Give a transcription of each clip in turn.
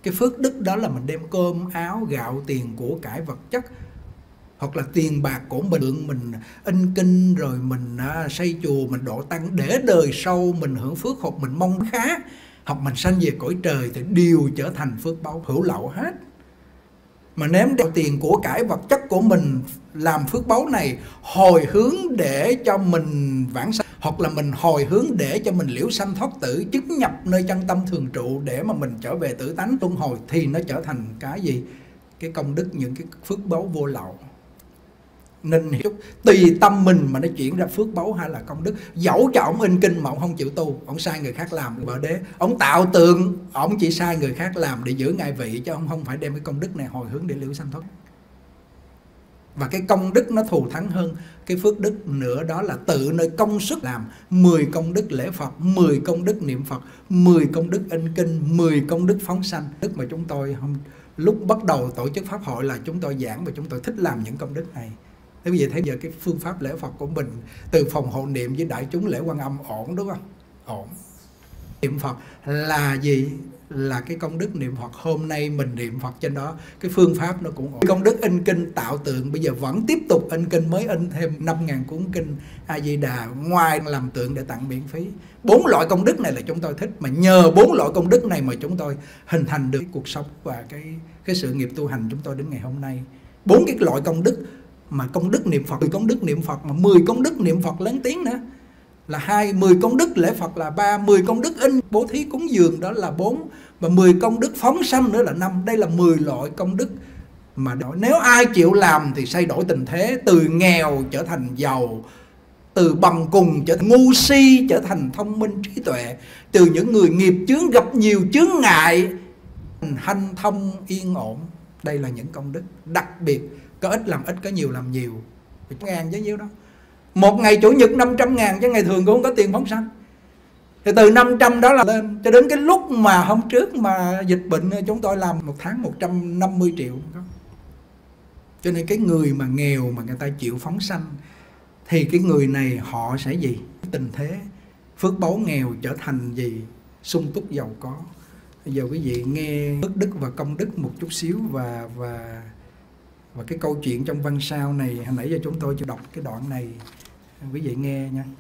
Cái phước đức đó là mình đem cơm áo gạo tiền của cải vật chất, hoặc là tiền bạc của mình in kinh, rồi mình xây chùa, mình độ tăng để đời sau mình hưởng phước, hoặc mình mong khá, hoặc mình sanh về cõi trời, thì đều trở thành phước báu hữu lậu hết. Mà ném掉tiền của cải vật chất của mình làm phước báu này hồi hướng để cho mình vãng sanh, hoặc là mình hồi hướng để cho mình liễu sanh thoát tử, chứng nhập nơi chân tâm thường trụ để mà mình trở về tử tánh luân hồi, thì nó trở thành cái gì? Cái công đức, những cái phước báu vô lậu. Nên tùy tâm mình mà nó chuyển ra phước báu hay là công đức. Dẫu cho ông in kinh mà ông không chịu tu, ông sai người khác làm vợ đế, ông tạo tượng, ông chỉ sai người khác làm để giữ ngai vị, chứ ông không phải đem cái công đức này hồi hướng để liễu sanh thoát. Và cái công đức nó thù thắng hơn cái phước đức nữa, đó là tự nơi công sức làm 10 công đức lễ Phật, 10 công đức niệm Phật, 10 công đức in kinh, 10 công đức phóng sanh. Đức mà chúng tôi không, lúc bắt đầu tổ chức pháp hội là chúng tôi giảng và chúng tôi thích làm những công đức này. Thế bây giờ thấy giờ cái phương pháp lễ Phật của mình từ phòng hộ niệm với đại chúng lễ Quan Âm ổn đúng không? Ổn. Niệm Phật là gì? Là cái công đức niệm Phật. Hôm nay mình niệm Phật trên đó, cái phương pháp nó cũng ổn. Công đức in kinh tạo tượng, bây giờ vẫn tiếp tục in kinh, mới in thêm 5.000 cuốn kinh A Di Đà, ngoài làm tượng để tặng miễn phí. 4 loại công đức này là chúng tôi thích, mà nhờ 4 loại công đức này mà chúng tôi hình thành được cuộc sống và cái sự nghiệp tu hành chúng tôi đến ngày hôm nay. 4 cái loại công đức, mà công đức niệm Phật, 10 công đức niệm Phật, mà 10 công đức niệm Phật lớn tiếng nữa là 10 công đức lễ Phật là 3, 10 công đức in bố thí cúng dường đó là 4, và 10 công đức phóng sanh nữa là 5. Đây là 10 loại công đức mà nếu ai chịu làm thì thay đổi tình thế, từ nghèo trở thành giàu, từ bằng cùng trở thành ngu si trở thành thông minh trí tuệ, từ những người nghiệp chướng gặp nhiều chướng ngại hanh thông yên ổn. Đây là những công đức đặc biệt, có ít làm ít, có nhiều làm nhiều. 100.000 chứ nhiêu đó. Một ngày chủ nhật 500.000, chứ ngày thường cũng không có tiền phóng sanh. Thì từ 500 đó là lên, cho đến cái lúc mà hôm trước mà dịch bệnh chúng tôi làm một tháng 150 triệu. Cho nên cái người mà nghèo mà người ta chịu phóng sanh thì cái người này họ sẽ gì? Tình thế phước báu nghèo trở thành gì? Sung túc giàu có. Bây giờ quý vị nghe phước đức và công đức một chút xíu, và cái câu chuyện trong văn sao này hồi nãy giờ chúng tôi chưa đọc cái đoạn này, quý vị nghe nha.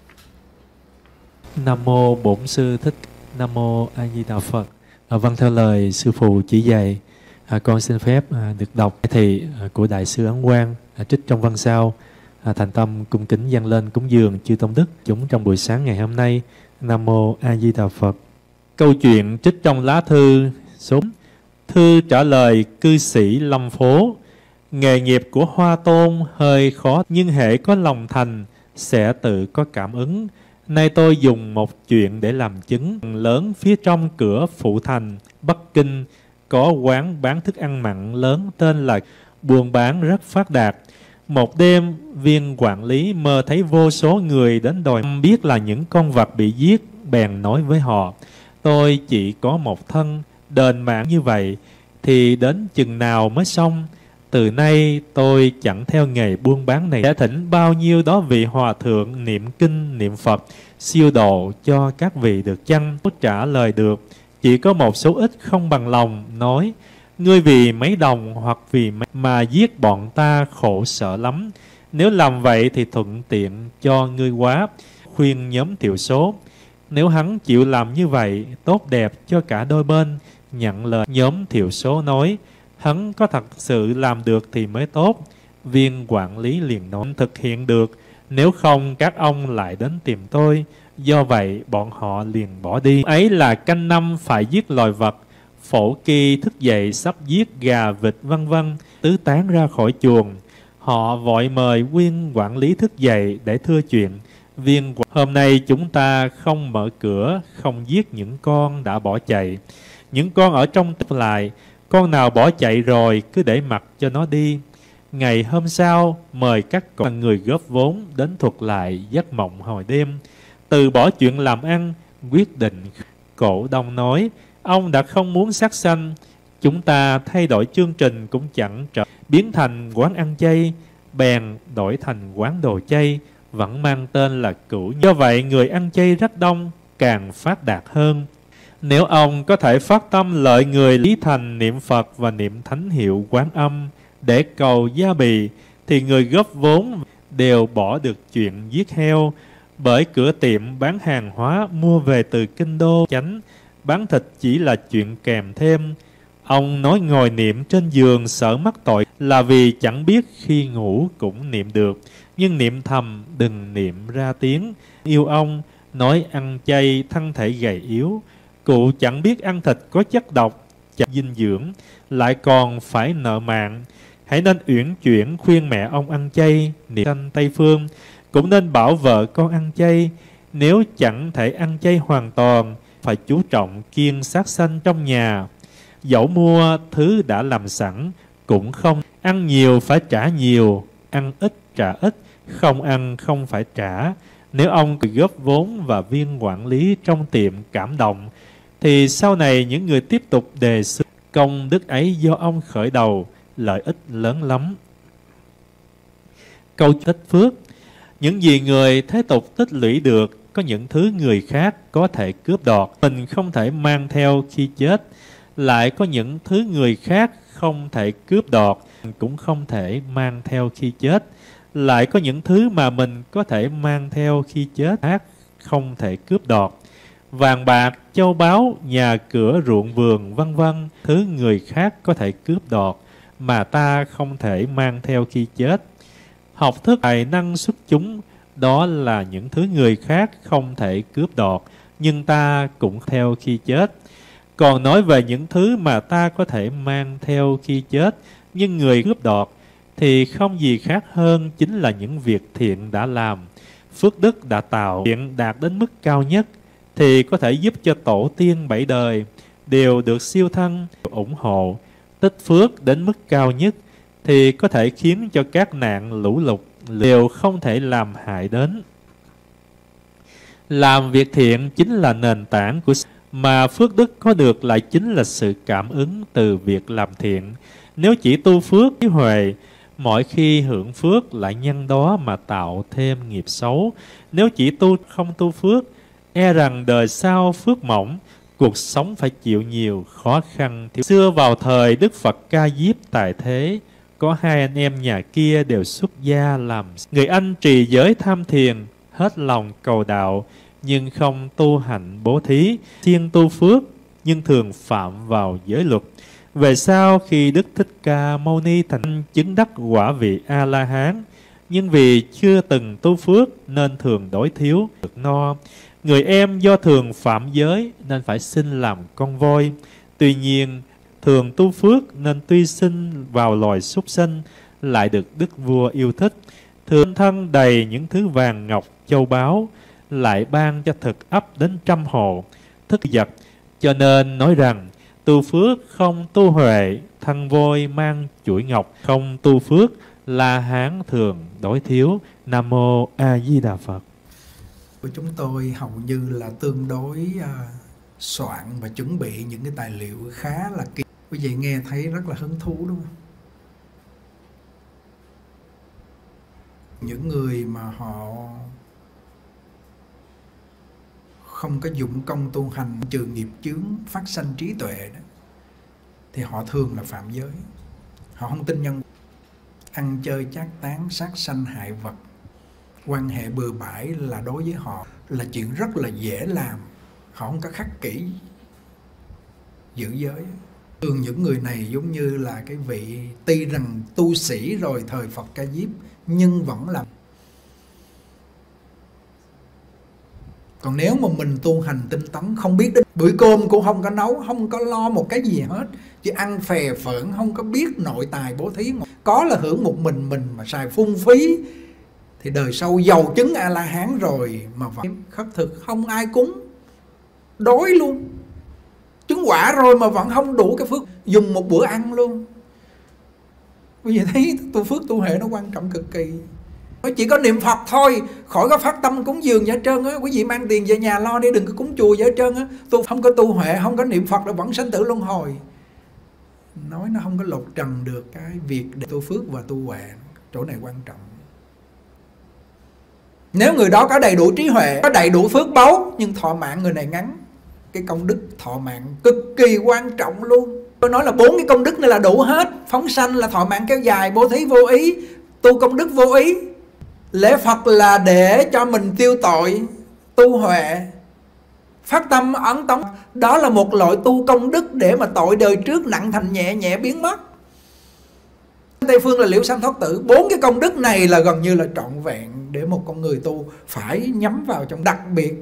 Nam mô Bổn Sư Thích, Nam mô A Di Đà Phật. Vâng, theo lời sư phụ chỉ dạy, con xin phép được đọc thì của đại sư Ấn Quang trích trong văn sao, thành tâm cung kính dâng lên cúng dường chư tông đức chúng trong buổi sáng ngày hôm nay. Nam mô A Di Đà Phật. Câu chuyện trích trong lá thư số. Thư trả lời cư sĩ Lâm Phố: nghề nghiệp của Hoa Tôn hơi khó, nhưng hễ có lòng thành sẽ tự có cảm ứng. Nay tôi dùng một chuyện để làm chứng. Lớn phía trong cửa phụ thành Bắc Kinh có quán bán thức ăn mặn lớn tên là buôn bán rất phát đạt. Một đêm, viên quản lý mơ thấy vô số người đến đòi biết là những con vật bị giết, bèn nói với họ: tôi chỉ có một thân, đền mạng như vậy thì đến chừng nào mới xong? Từ nay tôi chẳng theo nghề buôn bán này. Sẽ thỉnh bao nhiêu đó vị hòa thượng niệm kinh niệm Phật siêu độ cho các vị được chăng? Trả lời được. Chỉ có một số ít không bằng lòng, nói: ngươi vì mấy đồng hoặc vì mà giết bọn ta khổ sở lắm. Nếu làm vậy thì thuận tiện cho ngươi quá. Khuyên nhóm thiểu số. Nếu hắn chịu làm như vậy, tốt đẹp cho cả đôi bên. Nhận lời nhóm thiểu số nói: hắn có thật sự làm được thì mới tốt. Viên quản lý liền nói: thực hiện được, nếu không các ông lại đến tìm tôi. Do vậy bọn họ liền bỏ đi. Ấy là canh năm phải giết loài vật. Phổ kỳ thức dậy sắp giết gà vịt vân vân, tứ tán ra khỏi chuồng. Họ vội mời viên quản lý thức dậy để thưa chuyện. Hôm nay chúng ta không mở cửa, không giết những con đã bỏ chạy. Những con ở trong tích lại, con nào bỏ chạy rồi cứ để mặc cho nó đi. Ngày hôm sau mời các người góp vốn đến thuật lại giấc mộng hồi đêm. Từ bỏ chuyện làm ăn, quyết định. Cổ đông nói: ông đã không muốn sát sanh, chúng ta thay đổi chương trình cũng chẳng trở, biến thành quán ăn chay, bèn đổi thành quán đồ chay, vẫn mang tên là Cửu. Do vậy người ăn chay rất đông, càng phát đạt hơn. Nếu ông có thể phát tâm lợi người lý thành niệm Phật và niệm thánh hiệu Quán Âm để cầu gia bì, thì người góp vốn đều bỏ được chuyện giết heo, bởi cửa tiệm bán hàng hóa mua về từ kinh đô chánh, bán thịt chỉ là chuyện kèm thêm. Ông nói ngồi niệm trên giường sợ mắc tội là vì chẳng biết khi ngủ cũng niệm được, nhưng niệm thầm đừng niệm ra tiếng. Yêu ông nói ăn chay thân thể gầy yếu, cụ chẳng biết ăn thịt có chất độc, chẳng dinh dưỡng, lại còn phải nợ mạng. Hãy nên uyển chuyển khuyên mẹ ông ăn chay, niệm canh Tây Phương, cũng nên bảo vợ con ăn chay. Nếu chẳng thể ăn chay hoàn toàn, phải chú trọng kiêng sát sanh trong nhà. Dẫu mua thứ đã làm sẵn cũng không, ăn nhiều phải trả nhiều, ăn ít trả ít, không ăn không phải trả. Nếu ông góp vốn và viên quản lý trong tiệm cảm động, thì sau này những người tiếp tục đề xướng công đức ấy do ông khởi đầu, lợi ích lớn lắm. Câu tích phước. Những gì người thế tục tích lũy được, có những thứ người khác có thể cướp đoạt, mình không thể mang theo khi chết. Lại có những thứ người khác không thể cướp đoạt, cũng không thể mang theo khi chết. Lại có những thứ mà mình có thể mang theo khi chết, khác không thể cướp đoạt. Vàng bạc, châu báu, nhà cửa, ruộng vườn, vân vân, thứ người khác có thể cướp đoạt, mà ta không thể mang theo khi chết. Học thức, tài năng xuất chúng, đó là những thứ người khác không thể cướp đoạt, nhưng ta cũng theo khi chết. Còn nói về những thứ mà ta có thể mang theo khi chết, nhưng người cướp đoạt, thì không gì khác hơn chính là những việc thiện đã làm, phước đức đã tạo, thiện đạt đến mức cao nhất, thì có thể giúp cho tổ tiên 7 đời đều được siêu thân, ủng hộ. Tích phước đến mức cao nhất, thì có thể khiến cho các nạn lũ lụt đều không thể làm hại đến. Làm việc thiện chính là nền tảng của mà phước đức có được lại chính là sự cảm ứng từ việc làm thiện. Nếu chỉ tu phước với huệ, mỗi khi hưởng phước lại nhân đó mà tạo thêm nghiệp xấu. Nếu chỉ không tu phước, e rằng đời sau phước mỏng, cuộc sống phải chịu nhiều khó khăn. Xưa vào thời Đức Phật Ca Diếp tại thế, có hai anh em nhà kia đều xuất gia làm. Người anh trì giới tham thiền, hết lòng cầu đạo, nhưng không tu hạnh bố thí, siêng tu phước, nhưng thường phạm vào giới luật. Về sau khi Đức Thích Ca Mâu Ni thành chứng đắc quả vị A-la-hán, nhưng vì chưa từng tu phước nên thường đói thiếu, được no. Người em do thường phạm giới nên phải sinh làm con voi. Tuy nhiên, thường tu phước nên tuy sinh vào loài súc sinh, lại được đức vua yêu thích. Thường thân đầy những thứ vàng ngọc châu báu, lại ban cho thực ấp đến 100 hộ, thức vật. Cho nên nói rằng, tu phước không tu huệ, thân voi mang chuỗi ngọc. Không tu phước, La Hán thường đói thiếu. Nam Mô A Di Đà Phật. Của chúng tôi hầu như là tương đối soạn và chuẩn bị những cái tài liệu khá là kỹ. Quý vị nghe thấy rất là hứng thú đúng không? Những người mà họ không có dụng công tu hành trừ nghiệp chướng, phát sanh trí tuệ đó, thì họ thường là phạm giới. Họ không tin nhân, ăn chơi chát tán, sát sanh hại vật, quan hệ bừa bãi là đối với họ là chuyện rất là dễ làm. Họ không có khắc kỷ giữ giới. Thường những người này giống như là cái vị tuy rằng tu sĩ rồi thời Phật Ca Diếp, nhưng vẫn làm. Còn nếu mà mình tu hành tinh tấn, không biết đến bữa cơm cũng không có nấu, không có lo một cái gì hết, chỉ ăn phè phỡn, không có biết nội tài bố thí, có là hưởng một mình mà xài phung phí, thì đời sau giàu chứng A-la-hán rồi mà vẫn khất thực không ai cúng, đói luôn, chứng quả rồi mà vẫn không đủ cái phước dùng một bữa ăn luôn. Quý vị thấy tu phước tu huệ nó quan trọng cực kỳ. Nó chỉ có niệm Phật thôi, khỏi có phát tâm cúng dường gì hết trơn á. Quý vị mang tiền về nhà lo đi, đừng có cúng chùa gì hết trơn á. Tu không có tu huệ, không có niệm Phật là vẫn sanh tử luân hồi. Nói nó không có lột trần được cái việc để tu phước và tu huệ. Chỗ này quan trọng. Nếu người đó có đầy đủ trí huệ, có đầy đủ phước báu, nhưng thọ mạng người này ngắn, cái công đức thọ mạng cực kỳ quan trọng luôn. Tôi nói là 4 cái công đức này là đủ hết. Phóng sanh là thọ mạng kéo dài, bố thí vô ý, tu công đức vô ý. Lễ Phật là để cho mình tiêu tội, tu huệ. Phát tâm ấn tống, đó là một loại tu công đức để mà tội đời trước nặng thành nhẹ, nhẹ biến mất. Tây phương là liễu sanh thoát tử. 4 cái công đức này là gần như là trọn vẹn để một con người tu phải nhắm vào trong. Đặc biệt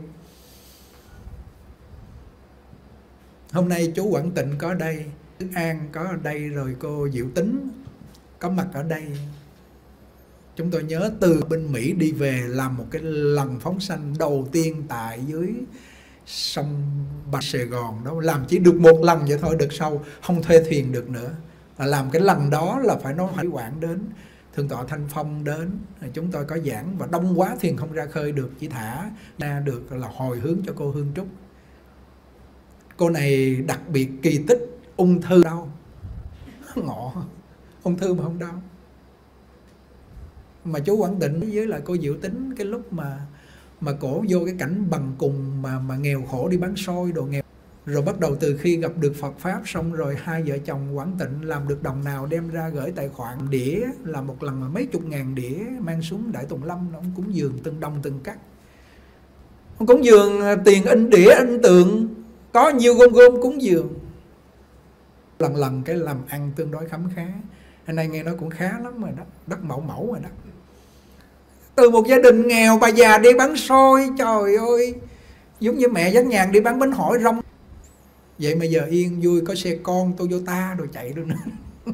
hôm nay chú Quảng Tịnh có đây, Đức An có ở đây, rồi cô Diệu Tính có mặt ở đây. Chúng tôi nhớ từ bên Mỹ đi về làm một cái lần phóng sanh đầu tiên tại dưới sông Bạch Sài Gòn đó. Làm chỉ được một lần vậy thôi, đợt sau không thuê thuyền được nữa. Làm cái lần đó là phải nói Hải Quảng đến, Thượng tọa Thanh Phong đến, chúng tôi có giảng và đông quá thuyền không ra khơi được, chỉ thả ra được là hồi hướng cho cô Hương Trúc. Cô này đặc biệt kỳ tích, ung thư đau, ngộ, ung thư mà không đau. Mà chú Quảng Tịnh với lại cô Diệu Tính cái lúc mà cổ vô cái cảnh bằng cùng mà nghèo khổ đi bán xôi đồ nghèo. Rồi bắt đầu từ khi gặp được Phật Pháp xong rồi hai vợ chồng Quảng Tịnh làm được đồng nào đem ra gửi tài khoản đĩa, làm một lần mà mấy chục ngàn đĩa mang xuống Đại Tùng Lâm, ông cúng dường từng đồng từng cắt. Ông cúng dường tiền in đĩa in tượng, có nhiều gom cúng dường. Lần lần cái làm ăn tương đối khấm khá. Hôm nay nghe nói cũng khá lắm rồi đó, đất mẫu rồi đó. Từ một gia đình nghèo bà già đi bán xôi, trời ơi, giống như mẹ dắt nhàn đi bán bánh hỏi rong. Vậy mà giờ yên vui có xe con Toyota rồi chạy được nữa.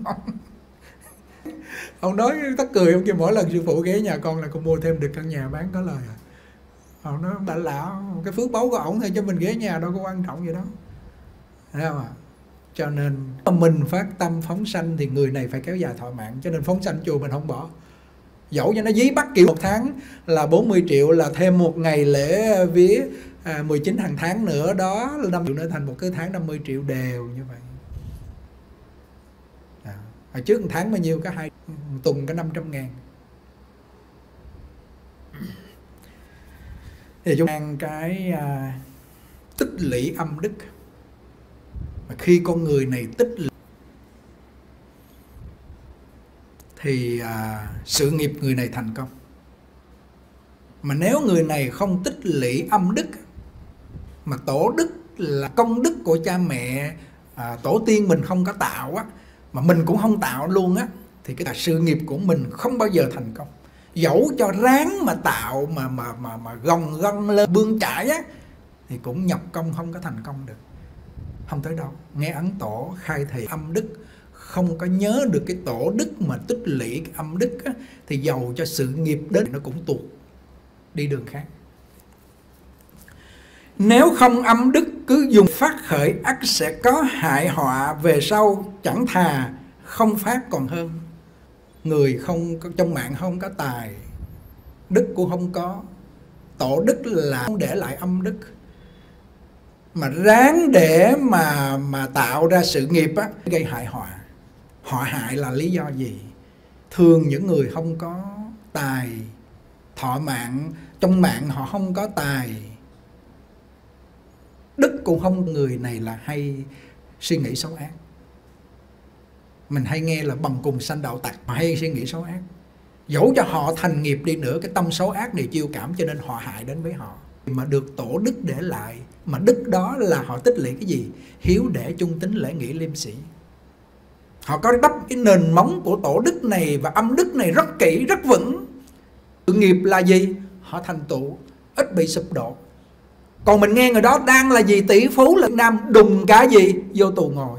Ông nói tất cười, ông kêu mỗi lần sư phụ ghé nhà con là con mua thêm được căn nhà bán có lời à. Ông nói đã lão, cái phước báu của ổng thôi chứ mình ghé nhà đâu có quan trọng gì đâu. Thấy không ạ? Cho nên mình phát tâm phóng sanh thì người này phải kéo dài thọ mạng. Cho nên phóng sanh chùa mình không bỏ. Dẫu cho nó dí bắt kỳ một tháng là 40 triệu, là thêm một ngày lễ vía 19 hàng tháng nữa, đó là 5 triệu nữa, thành một cái tháng 50 triệu đều như vậy. Hồi trước một tháng bao nhiêu, có 2 tuần có 500.000. Thì chúng ta cái tích lũy âm đức. Mà khi con người này tích lũy thì sự nghiệp người này thành công. Mà nếu người này không tích lũy âm đức, mà tổ đức là công đức của cha mẹ, tổ tiên mình không có tạo á, mà mình cũng không tạo luôn á, thì cái sự nghiệp của mình không bao giờ thành công. Dẫu cho ráng mà tạo mà gồng gân lên bươn chải á, thì cũng nhập công không có thành công được, không tới đâu. Nghe ấn tổ khai thị âm đức, không có nhớ được cái tổ đức mà tích lũy cái âm đức á, thì dầu cho sự nghiệp đến nó cũng tuột đi đường khác. Nếu không âm đức cứ dùng phát khởi, ắt sẽ có hại họa về sau, chẳng thà không phát còn hơn. Người không trong mạng không có tài, đức cũng không có, tổ đức là không để lại âm đức, mà ráng để mà tạo ra sự nghiệp á, gây hại họa. Họ hại là lý do gì? Thường những người không có tài, thọ mạng, trong mạng họ không có tài, đức cũng không, người này là hay suy nghĩ xấu ác. Mình hay nghe là bằng cùng sanh đạo tặc, họ hay suy nghĩ xấu ác. Dẫu cho họ thành nghiệp đi nữa, cái tâm xấu ác này chiêu cảm, cho nên họ hại đến với họ. Mà được tổ đức để lại, mà đức đó là họ tích lũy cái gì? Hiếu để, trung tín, lễ nghĩa, liêm sĩ. Họ có đắp cái nền móng của tổ đức này và âm đức này rất kỹ, rất vững. Sự nghiệp là gì? Họ thành tựu, ít bị sụp đổ. Còn mình nghe người đó đang là gì? Tỷ phú là Nam, đùng cả gì? Vô tù ngồi.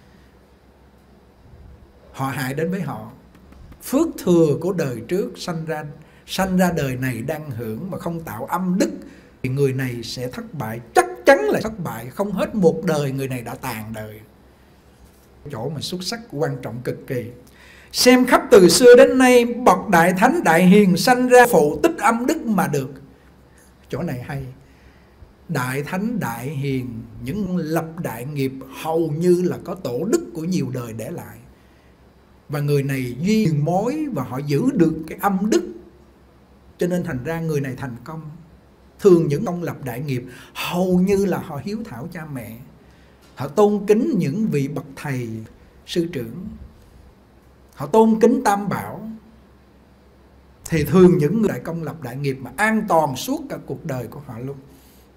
Họ hại đến với họ. Phước thừa của đời trước sanh ra đời này đang hưởng mà không tạo âm đức, thì người này sẽ thất bại, chắc chắn là thất bại. Không hết một đời người này đã tàn đời. Chỗ mà xuất sắc quan trọng cực kỳ. Xem khắp từ xưa đến nay, bậc đại thánh đại hiền sanh ra phụ tích âm đức mà được. Chỗ này hay. Đại thánh đại hiền, những lập đại nghiệp hầu như là có tổ đức của nhiều đời để lại. Và người này duy mối và họ giữ được cái âm đức, cho nên thành ra người này thành công. Thường những công lập đại nghiệp hầu như là họ hiếu thảo cha mẹ, họ tôn kính những vị bậc thầy sư trưởng, họ tôn kính Tam Bảo. Thì thường những người đại công lập đại nghiệp mà an toàn suốt cả cuộc đời của họ luôn.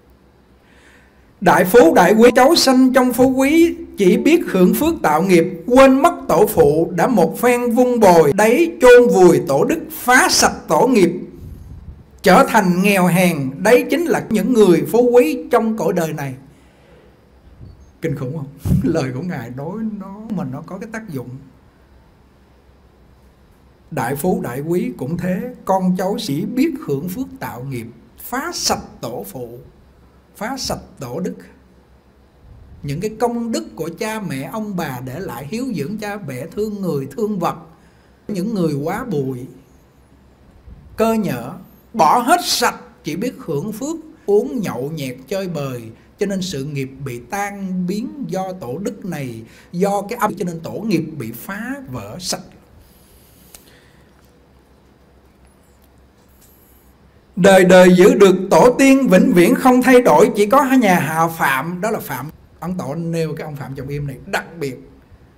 Đại phú đại quý, cháu sanh trong phú quý, chỉ biết hưởng phước tạo nghiệp, quên mất tổ phụ, đã một phen vun bồi, đấy chôn vùi tổ đức, phá sạch tổ nghiệp, trở thành nghèo hèn. Đấy chính là những người phú quý trong cõi đời này. Kinh khủng không? Lời của Ngài nói nó có cái tác dụng. Đại phú đại quý cũng thế, con cháu chỉ biết hưởng phước tạo nghiệp, phá sạch tổ phụ, phá sạch tổ đức. Những cái công đức của cha mẹ ông bà để lại, hiếu dưỡng cha mẹ, thương người thương vật. Những người quá bụi, cơ nhỡ, bỏ hết sạch, chỉ biết hưởng phước, uống nhậu nhẹt chơi bời, cho nên sự nghiệp bị tan biến do tổ đức này, do cái âm, cho nên tổ nghiệp bị phá vỡ sạch. Đời đời giữ được tổ tiên vĩnh viễn không thay đổi, chỉ có nhà họ Phạm, đó là Phạm. Ấn Tổ nêu cái ông Phạm Trọng Im này đặc biệt.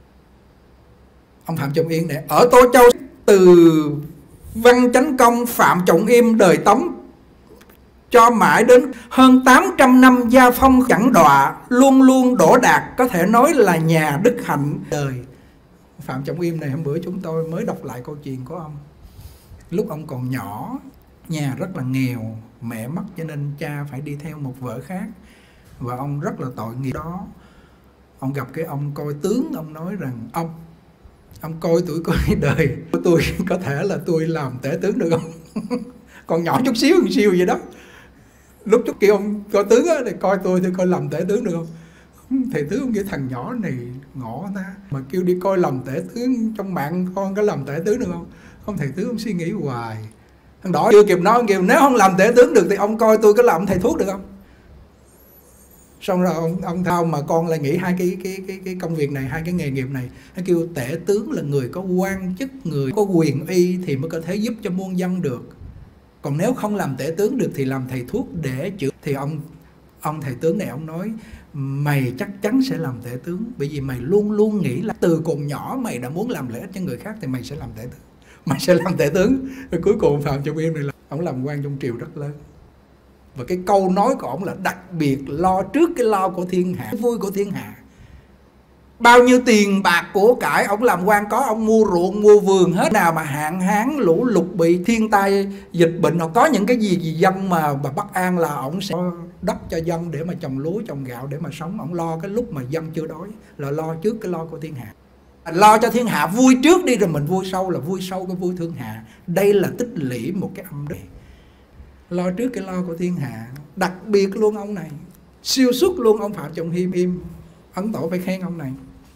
Ông Phạm Trọng Im này ở Tô Châu, từ Văn Chánh Công Phạm Trọng Im đời Tống cho mãi đến hơn 800 năm gia phong chẳng đọa, luôn luôn đỗ đạt, có thể nói là nhà đức hạnh đời. Phạm Trọng Im này hôm bữa chúng tôi mới đọc lại câu chuyện của ông. Lúc ông còn nhỏ, nhà rất là nghèo, mẹ mất cho nên cha phải đi theo một vợ khác, và ông rất là tội nghiệp đó. Ông gặp cái ông coi tướng, ông nói rằng ông coi tuổi coi đời của tôi, có thể là tôi làm tể tướng được không? Còn nhỏ chút xíu vậy đó. Lúc trước kia ông coi tướng á, thì coi tôi coi làm tể tướng được không? Thầy tướng ông nghĩ thằng nhỏ này ngỏ ta, mà kêu đi coi làm tể tướng trong mạng con có làm tể tướng được không? Không, thầy tướng ông suy nghĩ hoài. Thằng đỏ chưa kịp nói, ông kêu nếu không làm tể tướng được thì ông coi tôi có làm thầy thuốc được không? Xong rồi ông thao mà con lại nghĩ hai cái công việc này, hai cái nghề nghiệp này. Nó kêu tể tướng là người có quan chức, người có quyền uy thì mới có thể giúp cho muôn dân được. Còn nếu không làm tể tướng được thì làm thầy thuốc để chữa. Thì ông thầy tướng này ông nói mày chắc chắn sẽ làm tể tướng, bởi vì mày luôn luôn nghĩ là từ còn nhỏ mày đã muốn làm lợi ích cho người khác thì mày sẽ làm tể tướng. Mày sẽ làm tể tướng. Rồi cuối cùng Phạm Trọng Im này là ông làm quan trong triều rất lớn. Và cái câu nói của ông là đặc biệt lo trước cái lo của thiên hạ, vui của thiên hạ. Bao nhiêu tiền bạc của cải ông làm quan có, ông mua ruộng mua vườn hết. Nào mà hạn hán lũ lụt bị thiên tai dịch bệnh, hoặc có những cái gì dân mà bất an là ông sẽ đất cho dân để mà trồng lúa trồng gạo để mà sống. Ông lo cái lúc mà dân chưa đói, là lo trước cái lo của thiên hạ. Lo cho thiên hạ vui trước đi rồi mình vui sau, là vui sau cái vui thiên hạ. Đây là tích lũy một cái âm đức. Lo trước cái lo của thiên hạ. Đặc biệt luôn ông này, siêu xuất luôn ông Phạm Trọng Im. Ấn Tổ phải khen ông này.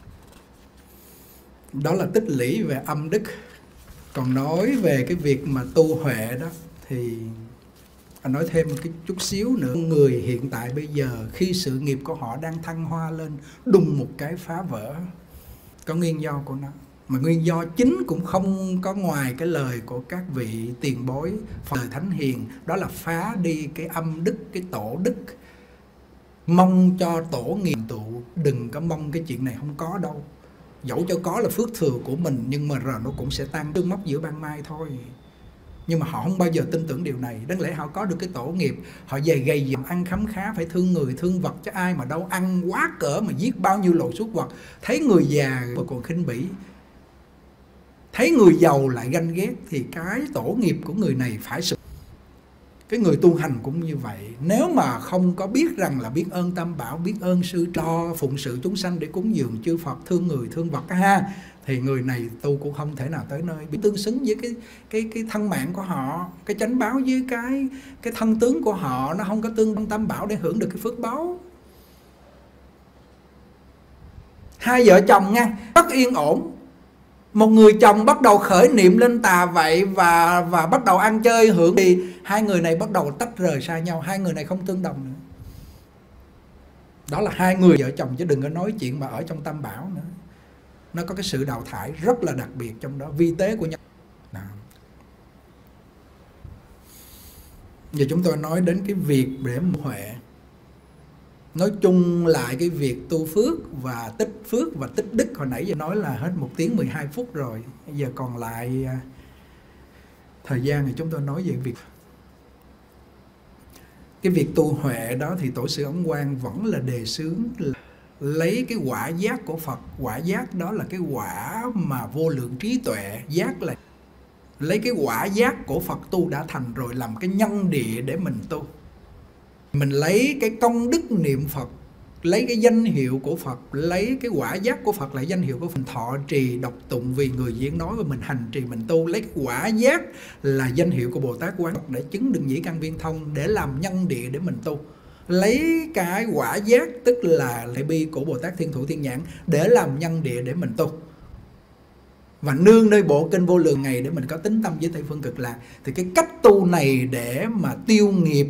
Đó là tích lũy về âm đức. Còn nói về cái việc mà tu huệ đó thì anh nói thêm một cái chút xíu nữa. Người hiện tại bây giờ khi sự nghiệp của họ đang thăng hoa lên, đùng một cái phá vỡ. Có nguyên do của nó. Mà nguyên do chính cũng không có ngoài cái lời của các vị tiền bối đời thánh hiền. Đó là phá đi cái âm đức, cái tổ đức. Mong cho tổ nghiệp tụ. Đừng có mong cái chuyện này không có đâu. Dẫu cho có là phước thừa của mình, nhưng mà rồi nó cũng sẽ tan tương mốc giữa ban mai thôi. Nhưng mà họ không bao giờ tin tưởng điều này. Đáng lẽ họ có được cái tổ nghiệp, họ về gầy dựng ăn khấm khá, phải thương người thương vật, chứ ai mà đâu ăn quá cỡ mà giết bao nhiêu loại súc vật. Thấy người già mà còn khinh bỉ, thấy người giàu lại ganh ghét, thì cái tổ nghiệp của người này phải sự. Cái người tu hành cũng như vậy. Nếu mà không có biết rằng là biết ơn Tam Bảo, biết ơn sư cho phụng sự chúng sanh để cúng dường chư Phật, thương người thương vật ha, thì người này tu cũng không thể nào tới nơi. Bị tương xứng với cái thân mạng của họ, cái chánh báo với cái thân tướng của họ, nó không có tương đương Tam Bảo để hưởng được cái phước báo. Hai vợ chồng nha, rất yên ổn. Một người chồng bắt đầu khởi niệm lên tà vậy và bắt đầu ăn chơi hưởng, thì hai người này bắt đầu tách rời xa nhau, hai người này không tương đồng nữa. Đó là hai người vợ chồng, chứ đừng có nói chuyện mà ở trong Tam Bảo nữa. Nó có cái sự đào thải rất là đặc biệt trong đó, vi tế của nhau. Giờ chúng tôi nói đến cái việc để huệ. Nói chung lại cái việc tu phước và tích đức hồi nãy giờ nói là hết 1 tiếng 12 phút rồi. Bây giờ còn lại thời gian thì chúng tôi nói về việc cái việc tu huệ đó thì tổ sư Ấn Quang vẫn là đề xướng là lấy cái quả giác của Phật. Quả giác đó là cái quả mà vô lượng trí tuệ. Giác là lấy cái quả giác của Phật tu đã thành rồi làm cái nhân địa để mình tu. Mình lấy cái công đức niệm Phật, lấy cái danh hiệu của Phật, lấy cái quả giác của Phật là danh hiệu của Phật, thọ trì đọc tụng vì người diễn nói và mình hành trì mình tu. Lấy cái quả giác là danh hiệu của Bồ Tát Quán để chứng được nhĩ căn viên thông, để làm nhân địa để mình tu. Lấy cái quả giác tức là lệ bi của Bồ Tát Thiên Thủ Thiên Nhãn để làm nhân địa để mình tu. Và nương nơi bộ kinh Vô Lượng này để mình có tính tâm với Tây Phương Cực Lạc. Thì cái cách tu này để mà tiêu nghiệp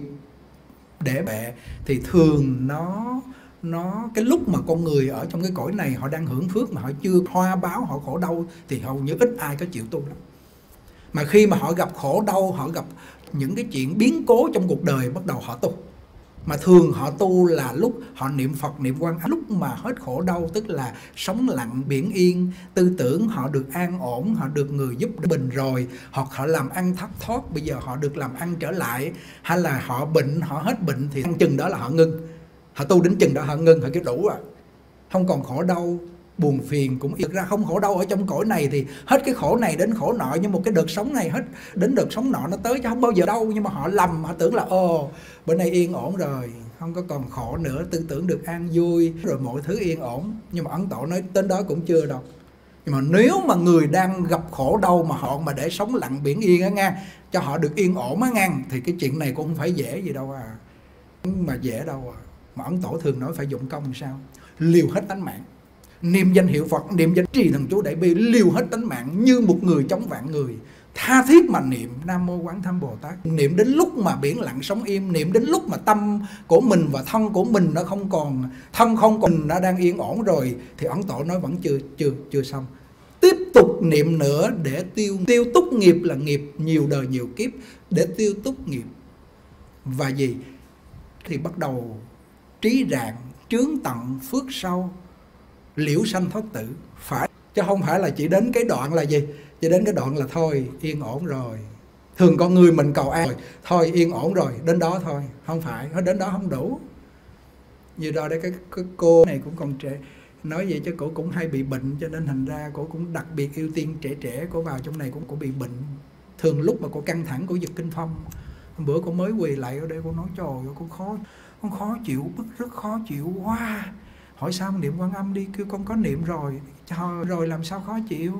để bệ thì thường nó cái lúc mà con người ở trong cái cõi này họ đang hưởng phước mà họ chưa hoa báo, họ khổ đau thì hầu như ít ai có chịu tu lắm. Mà khi mà họ gặp khổ đau, họ gặp những cái chuyện biến cố trong cuộc đời, bắt đầu họ tu. Mà thường họ tu là lúc họ niệm Phật, niệm Quan Âm, lúc mà hết khổ đau, tức là sống lặng biển yên, tư tưởng họ được an ổn, họ được người giúp bình rồi, hoặc họ làm ăn thất thoát, bây giờ họ được làm ăn trở lại, hay là họ bệnh, họ hết bệnh thì chừng đó là họ ngưng. Họ tu đến chừng đó họ ngưng, họ kêu đủ rồi, không còn khổ đau, buồn phiền cũng thực ra không khổ đau ở trong cõi này thì hết cái khổ này đến khổ nọ, nhưng một cái đợt sống này hết đến đợt sống nọ nó tới chứ không bao giờ đâu. Nhưng mà họ lầm, họ tưởng là bữa nay yên ổn rồi, không có còn khổ nữa, tư tưởng được an vui rồi mọi thứ yên ổn. Nhưng mà Ấn Tổ nói đến đó cũng chưa đâu. Nhưng mà nếu mà người đang gặp khổ đau mà họ mà để sống lặng biển yên á nha, cho họ được yên ổn á nha, thì cái chuyện này cũng không phải dễ gì đâu à. Mà dễ đâu à. Mà Ấn Tổ thường nói phải dụng công làm sao? Liều hết tánh mạng. Niệm danh hiệu Phật, niệm danh trì thần chú Đại Bi, liều hết tánh mạng như một người chống vạn người. Tha thiết mà niệm Nam Mô Quán Thâm Bồ Tát. Niệm đến lúc mà biển lặng sóng im, niệm đến lúc mà tâm của mình và thân của mình nó không còn, thân không còn, nó đang yên ổn rồi, thì Ấn Tổ nói vẫn chưa xong. Tiếp tục niệm nữa để tiêu túc nghiệp, là nghiệp nhiều đời nhiều kiếp, để tiêu túc nghiệp. Và gì? Thì bắt đầu trí rạng, trướng tận, phước sâu, liễu sanh thoát tử. Phải, chứ không phải là chỉ đến cái đoạn là gì? Chỉ đến cái đoạn là thôi yên ổn rồi. Thường con người mình cầu an rồi, thôi yên ổn rồi, đến đó thôi. Không phải, đến đó không đủ. Như đó đấy, cái cô này cũng còn trẻ, nói vậy chứ cổ cũng hay bị bệnh, cho nên thành ra cổ cũng đặc biệt ưu tiên trẻ, cổ vào trong này cũng bị bệnh. Thường lúc mà cổ căng thẳng, cổ giật kinh phong. Hôm bữa cổ mới quỳ lại ở đây, cổ nói trời ơi, con khó chịu, rất khó chịu quá. Hỏi sao niệm Quan Âm đi, kêu con có niệm rồi. Trời, rồi làm sao khó chịu?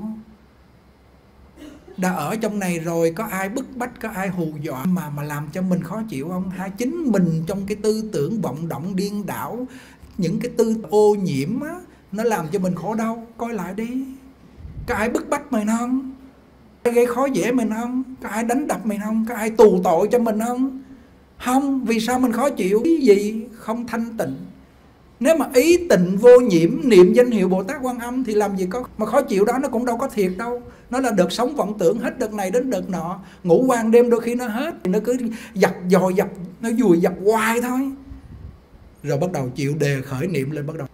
Đã ở trong này rồi, có ai bức bách, có ai hù dọa mà làm cho mình khó chịu không? Hay chính mình trong cái tư tưởng vọng động điên đảo, những cái tư ô nhiễm á, nó làm cho mình khổ đau. Coi lại đi, có ai bức bách mình không? Có ai gây khó dễ mình không? Có ai đánh đập mình không? Có ai tù tội cho mình không? Không. Vì sao mình khó chịu? Cái gì không thanh tịnh? Nếu mà ý tịnh vô nhiễm, niệm danh hiệu Bồ Tát Quan Âm thì làm gì có. Mà khó chịu đó nó cũng đâu có thiệt đâu. Nó là đợt sống vọng tưởng, hết đợt này đến đợt nọ. Ngủ qua đêm đôi khi nó hết, nó cứ dập dòi dập, nó vùi dập hoài thôi. Rồi bắt đầu chịu đề khởi niệm lên, bắt đầu.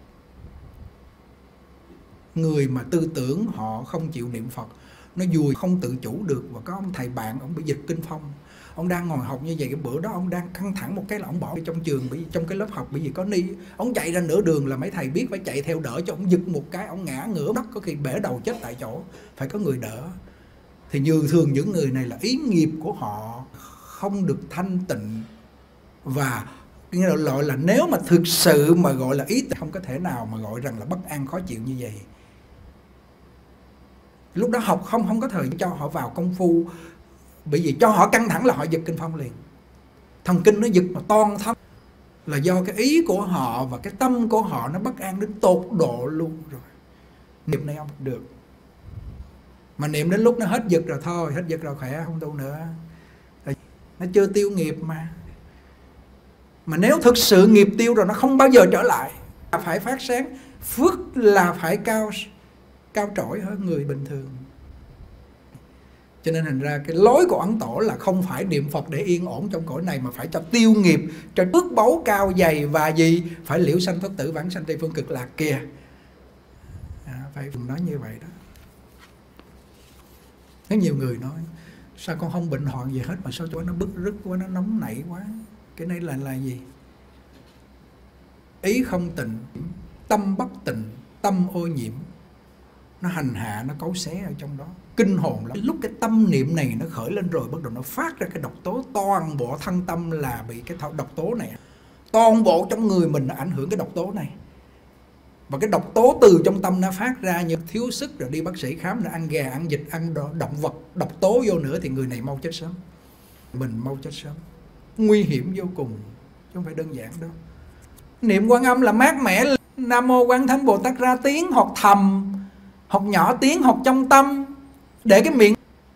Người mà tư tưởng họ không chịu niệm Phật, nó vùi không tự chủ được. Và có ông thầy bạn, ông bị giật kinh phong. Ông đang ngồi học như vậy, cái bữa đó ông đang căng thẳng một cái là ông bỏ trong trường, bởi vì trong cái lớp học bởi vì có ni. Ông chạy ra nửa đường là mấy thầy biết phải chạy theo đỡ cho ông, giật một cái ông ngã ngửa đất, có khi bể đầu chết tại chỗ, phải có người đỡ. Thì như thường những người này là ý nghiệp của họ không được thanh tịnh. Và gọi là nếu mà thực sự mà gọi là ý không có thể nào mà gọi rằng là bất an khó chịu như vậy. Lúc đó học không có thời cho họ vào công phu, bởi vì cho họ căng thẳng là họ giật kinh phong liền. Thần kinh nó giật mà toan thấp là do cái ý của họ và cái tâm của họ nó bất an đến tột độ luôn rồi. Niệm này không được. Mà niệm đến lúc nó hết giật rồi thôi, hết giật rồi khỏe, không tu nữa. Nó chưa tiêu nghiệp mà. Mà nếu thực sự nghiệp tiêu rồi nó không bao giờ trở lại. Phải phát sáng, phước là phải cao trỗi hơn người bình thường. Cho nên thành ra cái lối của Ấn Tổ là không phải niệm Phật để yên ổn trong cõi này, mà phải cho tiêu nghiệp, cho phước báu cao dày, và gì phải liễu sanh thoát tử vãng sanh Tây Phương Cực Lạc kìa. Phải nói như vậy đó. Có nhiều người nói sao con không bệnh hoạn gì hết mà sao cho nó bức rứt quá, nó nóng nảy quá. Cái này là gì? Ý không tịnh, tâm bất tịnh, tâm ô nhiễm, nó hành hạ, nó cấu xé ở trong đó, kinh hồn lắm. Lúc cái tâm niệm này nó khởi lên rồi, bắt đầu nó phát ra cái độc tố, toàn bộ thân tâm là bị cái độc tố này, toàn bộ trong người mình nó ảnh hưởng cái độc tố này. Và cái độc tố từ trong tâm nó phát ra, như thiếu sức rồi đi bác sĩ khám, rồi ăn gà, ăn vịt, ăn động vật độc tố vô nữa thì người này mau chết sớm. Mình mau chết sớm. Nguy hiểm vô cùng, chứ không phải đơn giản đâu. Niệm Quan Âm là mát mẻ. Nam Mô Quan Thánh Bồ Tát ra tiếng, hoặc thầm, hoặc nhỏ tiếng, hoặc trong tâm, để cái miệng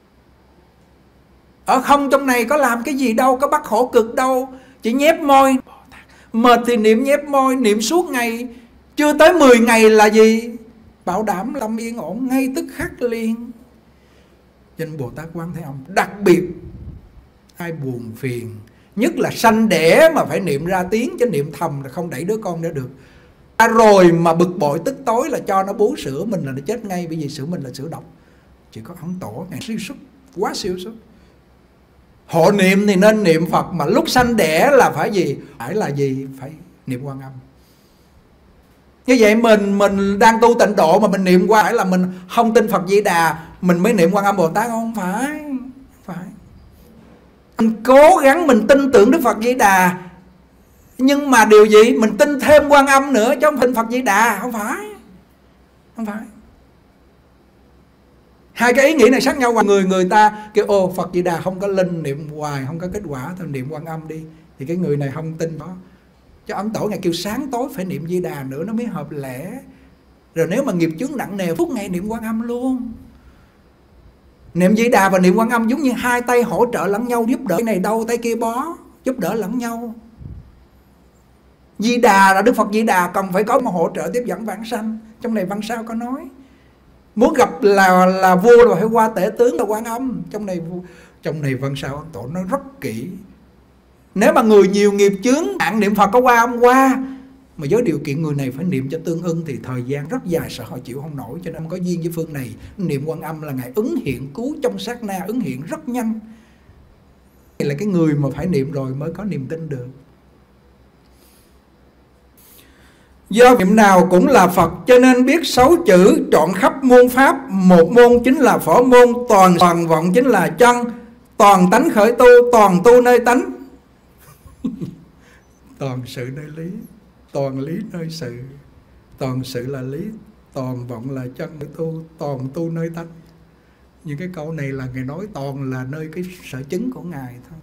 ở không trong này có làm cái gì đâu, có bắt khổ cực đâu, chỉ nhép môi. Mệt thì niệm nhép môi, niệm suốt ngày, chưa tới 10 ngày là gì? Bảo đảm tâm yên ổn ngay tức khắc liền. Nên Bồ Tát Quán Thế Âm đặc biệt, ai buồn phiền, nhất là sanh đẻ mà phải niệm ra tiếng, chứ niệm thầm là không đẩy đứa con nữa được. Rồi mà bực bội tức tối là cho nó bú sữa mình là nó chết ngay, bởi vì sữa mình là sữa độc. Chỉ có Ấn Tổ ngày siêu xuất, quá siêu xuất. Hộ niệm thì nên niệm Phật, mà lúc sanh đẻ là phải gì? Phải là gì? Phải niệm Quan Âm. Như vậy mình đang tu tịnh độ mà mình niệm qua, phải là mình không tin Phật Di Đà mình mới niệm Quan Âm Bồ Tát không? Phải. Mình cố gắng mình tin tưởng Đức Phật Di Đà, nhưng mà điều gì? Mình tin thêm Quan Âm nữa, chứ không tin Phật Di Đà. Không phải. Hai cái ý nghĩ này khác nhau. Người ta kêu ô Phật Di Đà không có linh, niệm hoài không có kết quả, thôi niệm Quan Âm đi. Thì cái người này không tin đó. Cho Ấn Tổ ngày kêu sáng tối phải niệm Di Đà nữa nó mới hợp lẽ. Rồi nếu mà nghiệp chướng nặng nề, phút ngày niệm Quan Âm luôn. Niệm Di Đà và niệm Quan Âm giống như hai tay hỗ trợ lẫn nhau, giúp đỡ. Cái này đau tay kia bó, giúp đỡ lẫn nhau. Di Đà là Đức Phật Di Đà cần phải có một hỗ trợ tiếp dẫn vãng sanh. Trong này văn sao có nói, muốn gặp là vua là phải qua tể tướng là Quan Âm. Trong này văn sao Ấn Tổ nói rất kỹ. Nếu mà người nhiều nghiệp chướng nặng, niệm Phật có qua không? Qua. Mà với điều kiện người này phải niệm cho tương ưng thì thời gian rất dài, sợ họ chịu không nổi. Cho nên có duyên với phương này, niệm Quan Âm là Ngài ứng hiện cứu trong sát na, ứng hiện rất nhanh. Đây là cái người mà phải niệm rồi mới có niềm tin được. Do niệm nào cũng là Phật, cho nên biết 6 chữ trọn khắp muôn pháp. Một môn chính là phổ môn, toàn vọng chính là chân, toàn tánh khởi tu, toàn tu nơi tánh. Toàn sự nơi lý, toàn lý nơi sự. Toàn sự là lý, toàn vọng là chân tu, toàn tu nơi tánh. Những cái câu này là Ngài nói toàn là nơi cái sở chứng của Ngài thôi.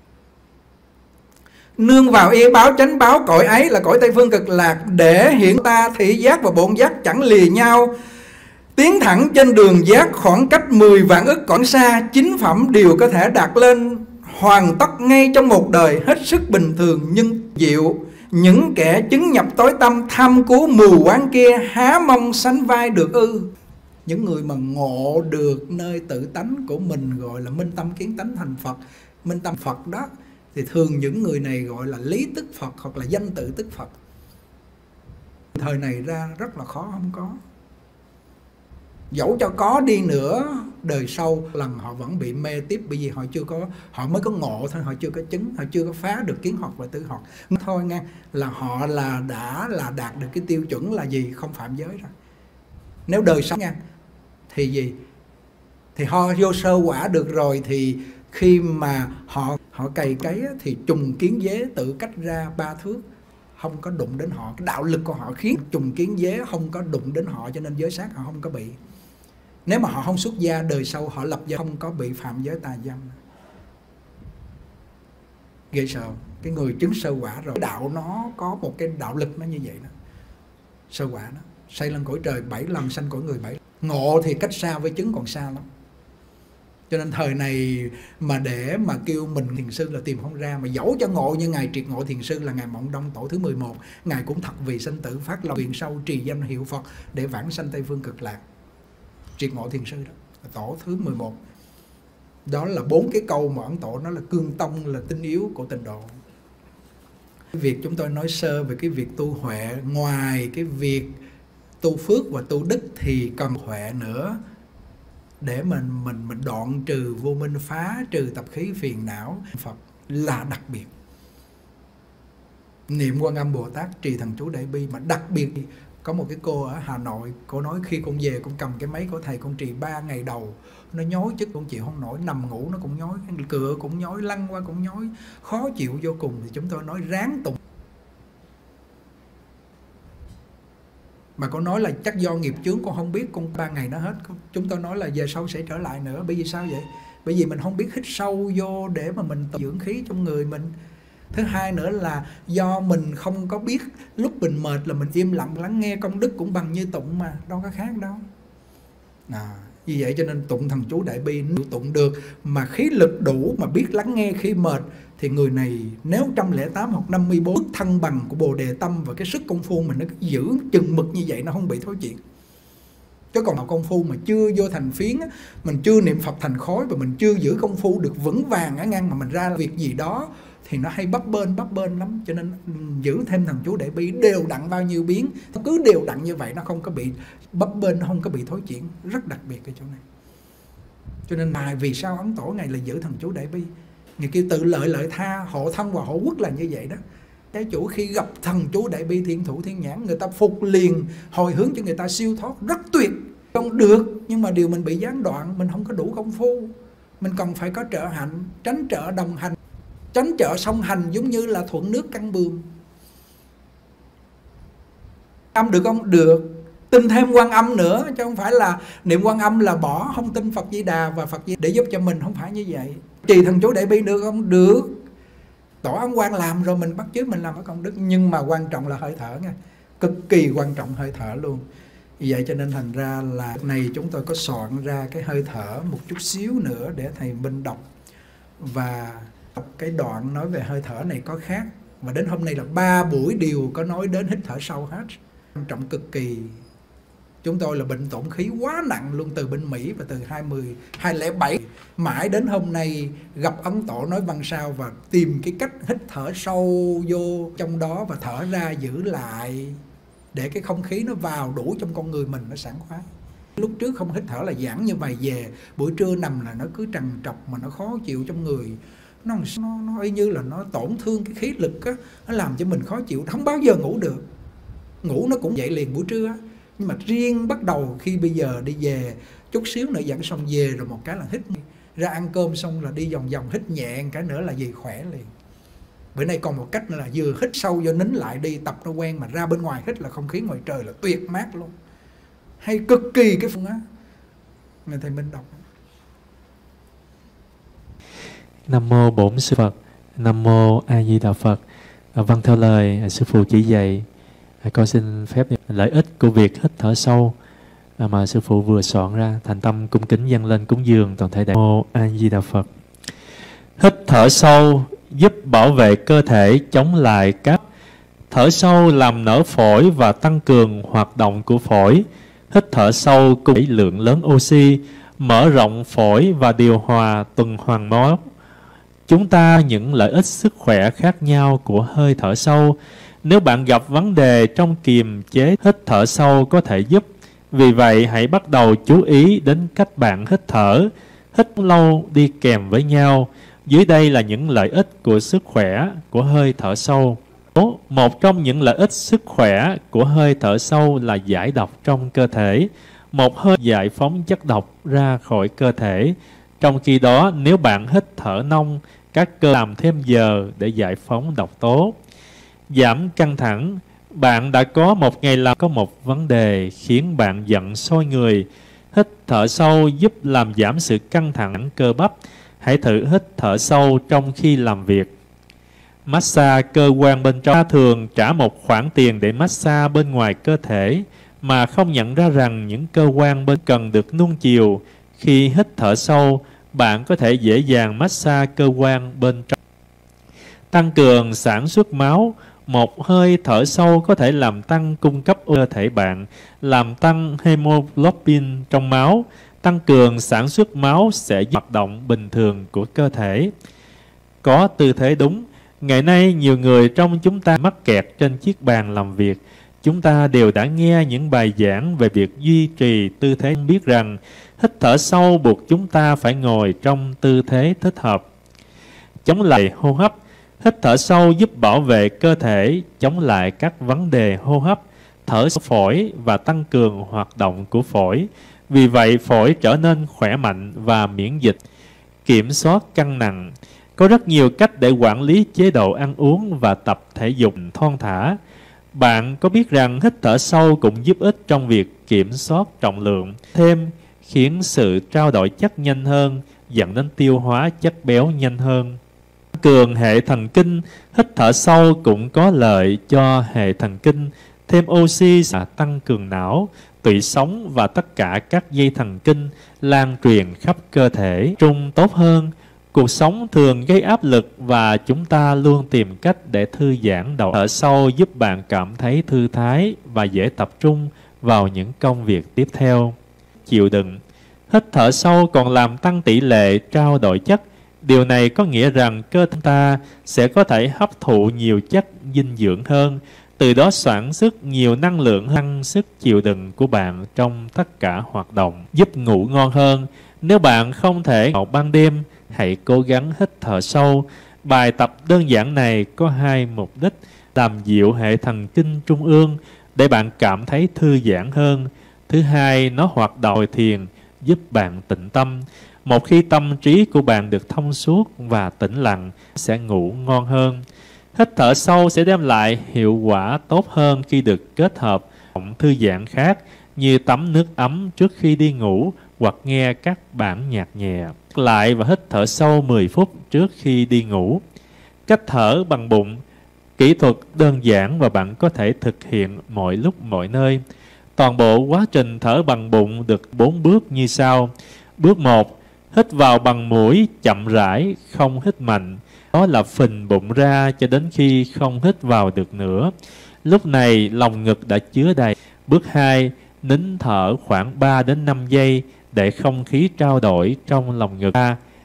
Nương vào yên báo chánh báo, cõi ấy là cõi Tây Phương Cực Lạc, để hiện ta thị giác và bổn giác chẳng lìa nhau, tiến thẳng trên đường giác, khoảng cách 10 vạn ức cõi xa, chính phẩm đều có thể đạt lên, hoàn tất ngay trong một đời, hết sức bình thường nhưng diệu. Những kẻ chứng nhập tối tâm, tham cứu mù quáng kia, há mong sánh vai được ư? Những người mà ngộ được nơi tự tánh của mình gọi là minh tâm kiến tánh thành Phật, minh tâm Phật đó, thì thường những người này gọi là lý tức Phật hoặc là danh tự tức Phật. Thời này ra rất là khó không có. Dẫu cho có đi nữa, đời sau lần họ vẫn bị mê tiếp, bởi vì họ mới có ngộ thôi, họ chưa có chứng, họ chưa có phá được kiến học và tư học. Thôi nghe, là họ đã đạt được cái tiêu chuẩn là gì? Không phạm giới rồi. Nếu đời sau nha, thì gì? Thì họ vô sơ quả được rồi, thì khi mà họ cày cấy thì trùng kiến giới tự cách ra 3 thước, không có đụng đến họ. Cái đạo lực của họ khiến trùng kiến giới không có đụng đến họ, cho nên giới sát họ không có bị. Nếu mà họ không xuất gia, đời sau họ lập gia không có bị phạm giới tà dâm. Ghê sợ. Cái người chứng sơ quả rồi, đạo nó có một cái đạo lực nó như vậy đó. Sơ quả đó, xây lên cõi trời 7 lần, sanh cõi người 7. Ngộ thì cách xa, với chứng còn xa lắm. Cho nên thời này mà để mà kêu mình thiền sư là tìm không ra. Mà dẫu cho ngộ như Ngài Triệt Ngộ Thiền Sư là Ngài Mộng Đông Tổ thứ 11, Ngài cũng thật vì sanh tử phát lòng nguyện sâu trì danh hiệu Phật để vãng sanh Tây Phương Cực Lạc. Triệt Ngộ Thiền Sư đó, tổ thứ 11. Đó là 4 cái câu mà Ấn Tổ nói là cương tông, là tinh yếu của tịnh độ. Việc chúng tôi nói sơ về cái việc tu huệ, ngoài cái việc tu phước và tu đức thì còn huệ nữa, để mình đoạn trừ vô minh, phá trừ tập khí phiền não. Phật là đặc biệt. Niệm Quan Âm Bồ Tát, trì thần chú đại bi, mà đặc biệt có một cái cô ở Hà Nội, cô nói khi con về con cầm cái máy của thầy con trì 3 ngày đầu nó nhói chứ con chịu không nổi, nằm ngủ nó cũng nhói, cựa cũng nhói, lăn qua cũng nhói, khó chịu vô cùng. Thì chúng tôi nói ráng tụng. Mà con nói là chắc do nghiệp chướng con không biết, con 3 ngày nó hết. Chúng tôi nói là về sau sẽ trở lại nữa. Bởi vì sao vậy? Bởi vì mình không biết hít sâu vô để mà mình dưỡng khí trong người mình. Thứ hai nữa là do mình không có biết lúc mình mệt là mình im lặng lắng nghe. Công đức cũng bằng như tụng mà, đâu có khác đâu. Vì vậy cho nên tụng thần chú đại bi, nếu tụng được mà khí lực đủ mà biết lắng nghe khi mệt, thì người này nếu 108 hoặc 54 mức thăng bằng của Bồ Đề Tâm và cái sức công phu mình nó giữ chừng mực như vậy, nó không bị thối chuyển. Chứ còn công phu mà chưa vô thành phiến, mình chưa niệm Phật thành khối và mình chưa giữ công phu được vững vàng ở ngang mà mình ra việc gì đó thì nó hay bấp bênh lắm. Cho nên giữ thêm thần chú đại bi đều đặn bao nhiêu biến, nó cứ đều đặn như vậy, nó không có bị bấp bênh, nó không có bị thối chuyển. Rất đặc biệt cái chỗ này. Cho nên mà vì sao Ấn Tổ Ngài là giữ thần chú đại bi? Người kêu tự lợi tha, hộ thân và hộ quốc là như vậy đó. Cái chủ khi gặp thần chú đại bi thiên thủ thiên nhãn, người ta phục liền, hồi hướng cho người ta siêu thoát rất tuyệt. Không được, nhưng mà điều mình bị gián đoạn, mình không có đủ công phu. Mình cần phải có trợ hạnh, tránh trợ đồng hành. Tránh trợ song hành giống như là thuận nước căn bươm. Âm được không? Được. Tin thêm Quan Âm nữa, chứ không phải là niệm Quan Âm là bỏ, không tin Phật Di Đà và Phật Di để giúp cho mình, không phải như vậy. Trì thần chú đại bi được không? Được. Tỏ ấn quan làm rồi mình bắt chước mình làm ở công đức, nhưng mà quan trọng là hơi thở nha. Cực kỳ quan trọng hơi thở luôn. Vì vậy cho nên thành ra là này chúng tôi có soạn ra cái hơi thở một chút xíu nữa để thầy Minh đọc. Và cái đoạn nói về hơi thở này có khác. Và đến hôm nay là 3 buổi đều có nói đến hít thở sâu hết. Quan trọng cực kỳ. Chúng tôi là bệnh tổn khí quá nặng luôn, từ bên Mỹ và từ 2007 mãi đến hôm nay gặp Ấn Tổ nói văn sao và tìm cái cách hít thở sâu vô trong đó và thở ra giữ lại để cái không khí nó vào đủ trong con người mình, nó sảng khoái. Lúc trước không hít thở là giãn như vậy, về buổi trưa nằm là nó cứ trằn trọc mà nó khó chịu trong người. Nó y như là nó tổn thương cái khí lực á, nó làm cho mình khó chịu, không bao giờ ngủ được. Ngủ nó cũng dậy liền buổi trưa á. Nhưng mà riêng bắt đầu khi bây giờ đi về chút xíu nữa dẫn xong về rồi một cái là hít, ra ăn cơm xong là đi vòng vòng hít nhẹ cái nữa là gì khỏe liền. Bữa nay còn một cách nữa là vừa hít sâu vô nín lại đi, tập nó quen, mà ra bên ngoài hít là không khí ngoài trời là tuyệt mát luôn, hay cực kỳ cái phương á. Người thầy Minh đọc. Nam mô Bổn Sư Phật. Nam mô A Di Đà Phật. Vâng, theo lời sư phụ chỉ dạy, con xin phép lợi ích của việc hít thở sâu mà sư phụ vừa soạn ra, thành tâm cung kính dâng lên cúng dường toàn thể đại. Nam mô A Di Đà Phật. Hít thở sâu giúp bảo vệ cơ thể chống lại các. Thở sâu làm nở phổi và tăng cường hoạt động của phổi. Hít thở sâu cung cấp lượng lớn oxy, mở rộng phổi và điều hòa tuần hoàn máu. Chúng ta những lợi ích sức khỏe khác nhau của hơi thở sâu. Nếu bạn gặp vấn đề trong kiềm chế, hít thở sâu có thể giúp. Vì vậy, hãy bắt đầu chú ý đến cách bạn hít thở. Hít lâu đi kèm với nhau. Dưới đây là những lợi ích của sức khỏe của hơi thở sâu. Một trong những lợi ích sức khỏe của hơi thở sâu là giải độc trong cơ thể. Một hơi giải phóng chất độc ra khỏi cơ thể. Trong khi đó, nếu bạn hít thở nông, các cơ làm thêm giờ để giải phóng độc tố. Giảm căng thẳng. Bạn đã có một ngày làm có một vấn đề khiến bạn giận sôi người. Hít thở sâu giúp làm giảm sự căng thẳng cơ bắp. Hãy thử hít thở sâu trong khi làm việc. Massage cơ quan bên trong. Ta thường trả một khoản tiền để massage bên ngoài cơ thể mà không nhận ra rằng những cơ quan bên cần được nuông chiều. Khi hít thở sâu, bạn có thể dễ dàng massage cơ quan bên trong. Tăng cường sản xuất máu. Một hơi thở sâu có thể làm tăng cung cấp cơ thể bạn, làm tăng hemoglobin trong máu, tăng cường sản xuất máu sẽ giúp hoạt động bình thường của cơ thể. Có tư thế đúng. Ngày nay nhiều người trong chúng ta mắc kẹt trên chiếc bàn làm việc. Chúng ta đều đã nghe những bài giảng về việc duy trì tư thế, biết rằng hít thở sâu buộc chúng ta phải ngồi trong tư thế thích hợp. Chống lại hô hấp. Hít thở sâu giúp bảo vệ cơ thể, chống lại các vấn đề hô hấp, thở sâu phổi và tăng cường hoạt động của phổi. Vì vậy, phổi trở nên khỏe mạnh và miễn dịch. Kiểm soát cân nặng. Có rất nhiều cách để quản lý chế độ ăn uống và tập thể dục thon thả. Bạn có biết rằng hít thở sâu cũng giúp ích trong việc kiểm soát trọng lượng, thêm khiến sự trao đổi chất nhanh hơn, dẫn đến tiêu hóa chất béo nhanh hơn. Cường hệ thần kinh. Hít thở sâu cũng có lợi cho hệ thần kinh. Thêm oxy sẽ tăng cường não, tủy sống và tất cả các dây thần kinh lan truyền khắp cơ thể trung tốt hơn. Cuộc sống thường gây áp lực và chúng ta luôn tìm cách để thư giãn đầu. Thở sâu giúp bạn cảm thấy thư thái và dễ tập trung vào những công việc tiếp theo. Chịu đựng. Hít thở sâu còn làm tăng tỷ lệ trao đổi chất. Điều này có nghĩa rằng cơ thể ta sẽ có thể hấp thụ nhiều chất dinh dưỡng hơn, từ đó sản xuất nhiều năng lượng, tăng sức chịu đựng của bạn trong tất cả hoạt động, giúp ngủ ngon hơn. Nếu bạn không thể ngủ ban đêm, hãy cố gắng hít thở sâu. Bài tập đơn giản này có hai mục đích: làm dịu hệ thần kinh trung ương để bạn cảm thấy thư giãn hơn. Thứ hai, nó hoạt động thiền giúp bạn tĩnh tâm. Một khi tâm trí của bạn được thông suốt và tĩnh lặng, sẽ ngủ ngon hơn. Hít thở sâu sẽ đem lại hiệu quả tốt hơn khi được kết hợp với thư giãn khác như tắm nước ấm trước khi đi ngủ hoặc nghe các bản nhạc nhẹ. Lại và hít thở sâu 10 phút trước khi đi ngủ. Cách thở bằng bụng. Kỹ thuật đơn giản và bạn có thể thực hiện mọi lúc mọi nơi. Toàn bộ quá trình thở bằng bụng được 4 bước như sau. Bước 1. Hít vào bằng mũi chậm rãi, không hít mạnh. Đó là phình bụng ra cho đến khi không hít vào được nữa. Lúc này lòng ngực đã chứa đầy. Bước 2. Nín thở khoảng 3 đến 5 giây để không khí trao đổi trong lòng ngực.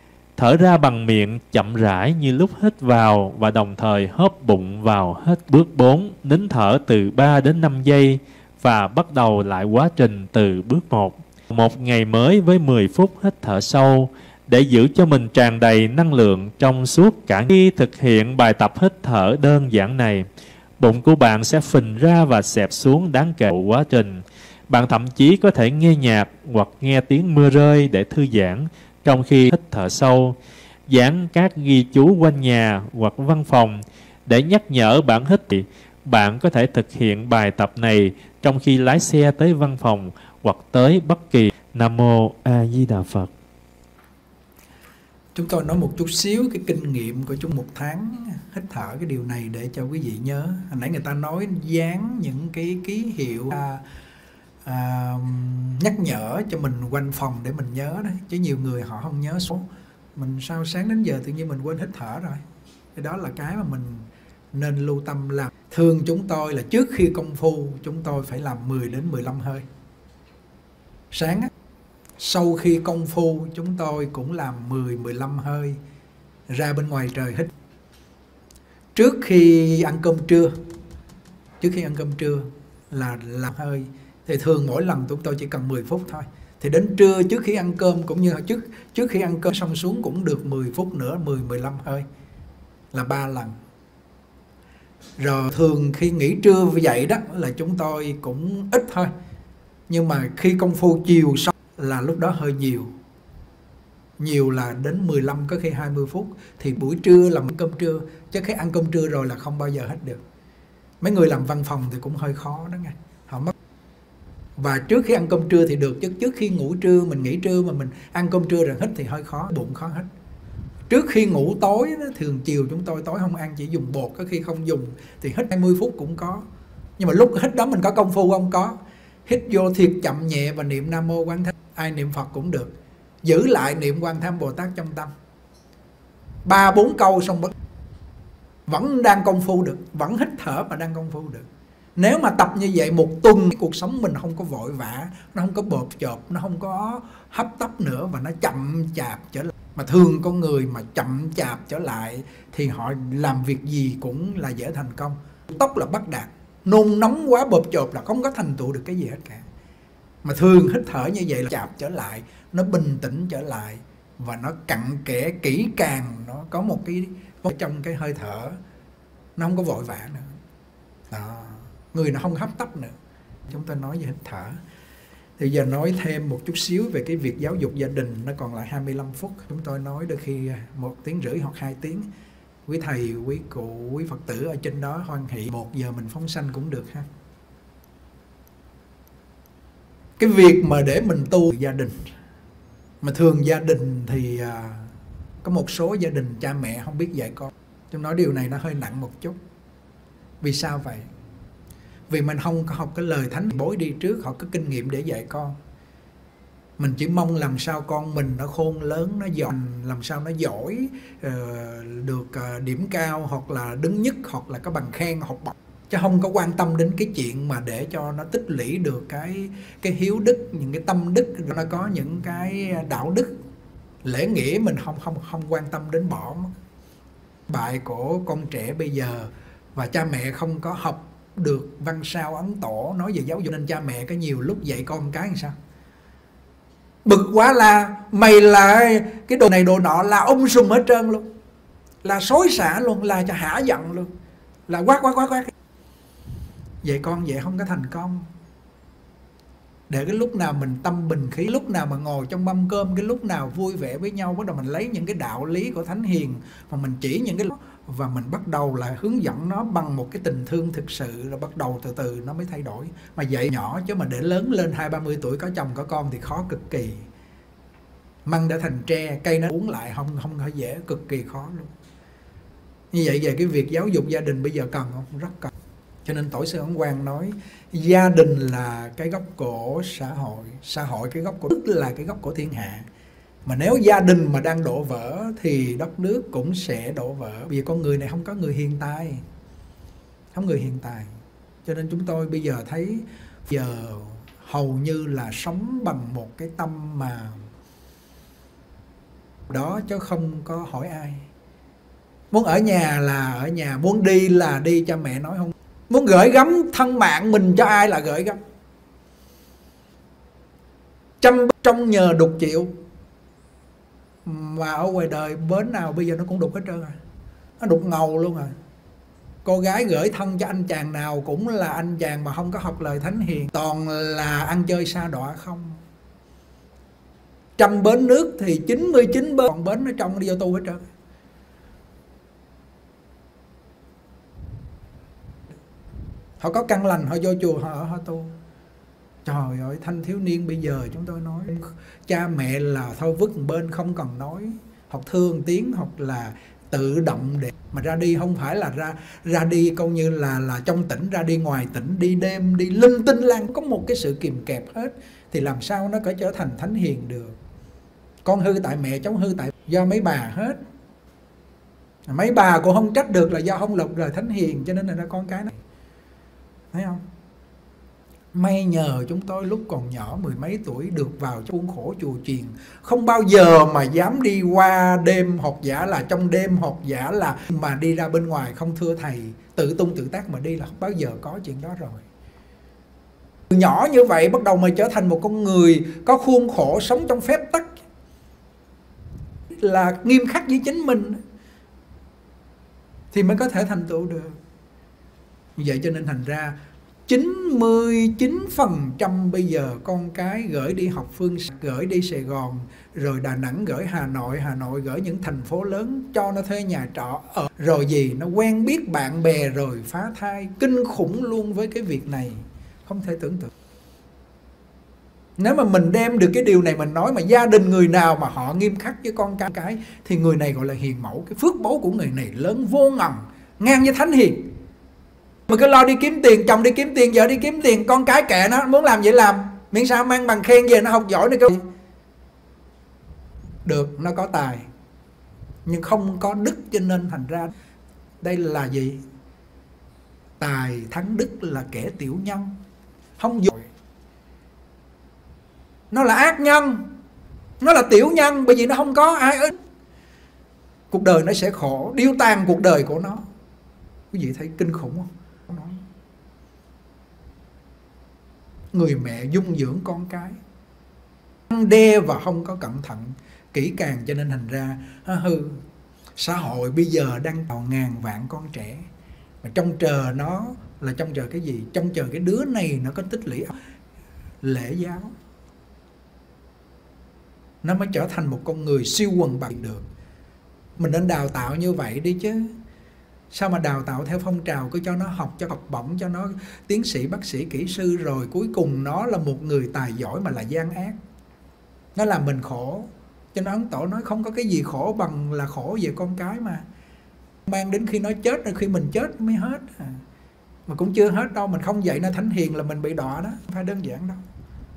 Thở ra bằng miệng chậm rãi như lúc hít vào và đồng thời hớp bụng vào hết. Bước 4. Nín thở từ 3 đến 5 giây và bắt đầu lại quá trình từ bước 1. Một ngày mới với 10 phút hít thở sâu để giữ cho mình tràn đầy năng lượng trong suốt cả. Khi thực hiện bài tập hít thở đơn giản này, bụng của bạn sẽ phình ra và xẹp xuống đáng kể quá trình. Bạn thậm chí có thể nghe nhạc hoặc nghe tiếng mưa rơi để thư giãn trong khi hít thở sâu. Dán các ghi chú quanh nhà hoặc văn phòng để nhắc nhở bạn hít. Bạn có thể thực hiện bài tập này trong khi lái xe tới văn phòng hoặc tới bất kỳ. Nam Mô A Di Đà Phật. Chúng tôi nói một chút xíu cái kinh nghiệm của chúng 1 tháng hít thở cái điều này để cho quý vị nhớ. Hồi nãy người ta nói dán những cái ký hiệu nhắc nhở cho mình quanh phòng để mình nhớ đấy. Chứ nhiều người họ không nhớ số. Mình sao sáng đến giờ tự nhiên mình quên hít thở rồi. Cái đó là cái mà mình nên lưu tâm làm. Thường chúng tôi là trước khi công phu chúng tôi phải làm 10 đến 15 hơi. Sáng á, sau khi công phu chúng tôi cũng làm 10-15 hơi ra bên ngoài trời hít. Trước khi ăn cơm trưa là làm hơi. Thì thường mỗi lần chúng tôi chỉ cần 10 phút thôi. Thì đến trưa trước khi ăn cơm cũng như trước khi ăn cơm xong xuống cũng được 10 phút nữa, 10-15 hơi là 3 lần. Rồi thường khi nghỉ trưa vậy đó là chúng tôi cũng ít thôi. Nhưng mà khi công phu chiều xong là lúc đó hơi nhiều. Nhiều là đến 15, có khi 20 phút. Thì buổi trưa làm cơm trưa. Chứ khi ăn cơm trưa rồi là không bao giờ hết được. Mấy người làm văn phòng thì cũng hơi khó đó nghe. Họ mất. Và trước khi ăn cơm trưa thì được. Chứ trước khi ngủ trưa, mình nghỉ trưa mà mình ăn cơm trưa rồi hít thì hơi khó. Bụng khó hít. Trước khi ngủ tối, thường chiều chúng tôi tối không ăn, chỉ dùng bột. Có khi không dùng thì hít 20 phút cũng có. Nhưng mà lúc hít đó mình có công phu không? Có. Hít vô thiệt chậm nhẹ và niệm Nam Mô Quán Thế. Ai niệm Phật cũng được. Giữ lại niệm Quan Thế Âm Bồ Tát trong tâm. 3-4 câu xong vẫn đang công phu được. Vẫn hít thở mà đang công phu được. Nếu mà tập như vậy một tuần, cuộc sống mình không có vội vã, nó không có bộp chộp, nó không có hấp tấp nữa, và nó chậm chạp trở lại. Mà thường con người mà chậm chạp trở lại thì họ làm việc gì cũng là dễ thành công. Tốc là bắt đạt, nôn nóng quá bộp chộp là không có thành tựu được cái gì hết cả. Mà thường hít thở như vậy là chạp trở lại, nó bình tĩnh trở lại, và nó cặn kẽ kỹ càng, nó có một cái trong cái hơi thở, nó không có vội vã nữa. Đó. Người nó không hấp tấp nữa. Chúng ta nói về hít thở. Thì giờ nói thêm một chút xíu về cái việc giáo dục gia đình. Nó còn lại 25 phút. Chúng tôi nói đôi khi 1 tiếng rưỡi hoặc 2 tiếng. Quý thầy, quý cụ, quý Phật tử ở trên đó hoan hỷ 1 giờ mình phóng sanh cũng được ha. Cái việc mà để mình tu gia đình, mà thường gia đình thì có một số gia đình cha mẹ không biết dạy con. Tôi nói điều này nó hơi nặng một chút. Vì sao vậy? Vì mình không có học cái lời thánh bối đi trước, họ có kinh nghiệm để dạy con. Mình chỉ mong làm sao con mình nó khôn lớn, nó giỏi, làm sao nó giỏi, được điểm cao, hoặc là đứng nhất, hoặc là có bằng khen học bổng. Chứ không có quan tâm đến cái chuyện mà để cho nó tích lũy được cái hiếu đức, những cái tâm đức, nó có những cái đạo đức, lễ nghĩa mình không quan tâm đến bỏ. Bài của con trẻ bây giờ, và cha mẹ không có học được văn sao ấn tổ nói về giáo dục, nên cha mẹ có nhiều lúc dạy con cái làm sao bực quá là mày là cái đồ này đồ nọ, là sùm hết trơn luôn, là xối xả luôn, là cho hả giận luôn, là quát. Vậy con vậy không có thành công. Để cái lúc nào mình tâm bình khí, lúc nào mà ngồi trong mâm cơm, cái lúc nào vui vẻ với nhau, bắt đầu mình lấy những cái đạo lý của Thánh Hiền mà mình chỉ những cái, và mình bắt đầu là hướng dẫn nó bằng một cái tình thương thực sự, rồi bắt đầu từ từ nó mới thay đổi. Mà dạy nhỏ chứ mà để lớn lên 20-30 tuổi có chồng có con thì khó cực kỳ. Măng đã thành tre, cây nó uống lại không phải dễ, cực kỳ khó luôn. Như vậy về cái việc giáo dục gia đình bây giờ cần không? Rất cần. Cho nên Tổ sư Ấn Quang nói gia đình là cái gốc của xã hội cái gốc của đức, là cái gốc của thiên hạ. Mà nếu gia đình mà đang đổ vỡ thì đất nước cũng sẽ đổ vỡ. Vì con người này không có người hiền tài, không người hiền tài. Cho nên chúng tôi bây giờ thấy giờ hầu như là sống bằng một cái tâm mà đó, chứ không có hỏi ai. Muốn ở nhà là ở nhà, muốn đi là đi, cha mẹ nói không. Muốn gửi gắm thân mạng mình cho ai là gửi gắm. Trong nhờ đục chịu. Mà ở ngoài đời bến nào bây giờ nó cũng đục hết trơn rồi. Nó đục ngầu luôn rồi. Cô gái gửi thân cho anh chàng nào cũng là anh chàng mà không có học lời Thánh Hiền, toàn là ăn chơi sa đọa không. 100 bến nước thì 99 bến, còn bến nó trong đi vô tu hết trơn. Họ có căn lành, họ vô chùa, họ tu. Trời ơi, thanh thiếu niên bây giờ chúng tôi nói cha mẹ là thôi vứt một bên, không cần nói. Học thương tiếng, học là tự động để mà ra đi, không phải là ra đi coi như là trong tỉnh, ra đi ngoài tỉnh, đi đêm, đi linh tinh lang, có một cái sự kìm kẹp hết, thì làm sao nó có trở thành thánh hiền được. Con hư tại mẹ, cháu hư tại do mấy bà hết. Mấy bà cũng không trách được là do không lọc lời Thánh Hiền, cho nên là con cái này. Thấy không? May nhờ chúng tôi lúc còn nhỏ 10 mấy tuổi được vào khuôn khổ chùa chiền, không bao giờ mà dám đi qua đêm học giả, là trong đêm học giả là mà đi ra bên ngoài không thưa thầy, tự tung tự tác mà đi là không bao giờ có chuyện đó rồi. Nhỏ như vậy bắt đầu mà trở thành một con người có khuôn khổ, sống trong phép tắc, là nghiêm khắc với chính mình thì mới có thể thành tựu được. Như vậy cho nên thành ra 99% bây giờ con cái gửi đi học phương Bắc, gửi đi Sài Gòn, rồi Đà Nẵng, gửi Hà Nội gửi những thành phố lớn, cho nó thuê nhà trọ ở. Rồi gì, nó quen biết bạn bè rồi phá thai. Kinh khủng luôn với cái việc này, không thể tưởng tượng. Nếu mà mình đem được cái điều này mình nói, mà gia đình người nào mà họ nghiêm khắc với con cái thì người này gọi là hiền mẫu. Cái phước báu của người này lớn vô ngần, ngang với Thánh Hiền. Mà cứ lo đi kiếm tiền, chồng đi kiếm tiền, vợ đi kiếm tiền, con cái kệ nó, muốn làm vậy làm, miễn sao mang bằng khen về, nó học giỏi nữa. Được, nó có tài nhưng không có đức, cho nên thành ra đây là gì? Tài thắng đức là kẻ tiểu nhân, không dội. Nó là ác nhân, nó là tiểu nhân, bởi vì nó không có ai ích. Cuộc đời nó sẽ khổ, điêu tàn cuộc đời của nó. Quý vị thấy kinh khủng không? Người mẹ dung dưỡng con cái, đe và không có cẩn thận kỹ càng, cho nên thành ra hư. Xã hội bây giờ đang vào ngàn vạn con trẻ, mà trông chờ nó là trông chờ cái gì? Trông chờ cái đứa này nó có tích lũy lễ giáo, nó mới trở thành một con người siêu quần bạc được. Mình nên đào tạo như vậy đi chứ. Sao mà đào tạo theo phong trào, cứ cho nó học, cho học bổng, cho nó tiến sĩ, bác sĩ, kỹ sư, rồi cuối cùng nó là một người tài giỏi mà là gian ác. Nó làm mình khổ. Cho nên Ấn Tổ nói không có cái gì khổ bằng là khổ về con cái mà. Mang đến khi nó chết, rồi khi mình chết mới hết. Mà cũng chưa hết đâu, mình không dạy nó thánh hiền là mình bị đọa đó. Không phải đơn giản đâu.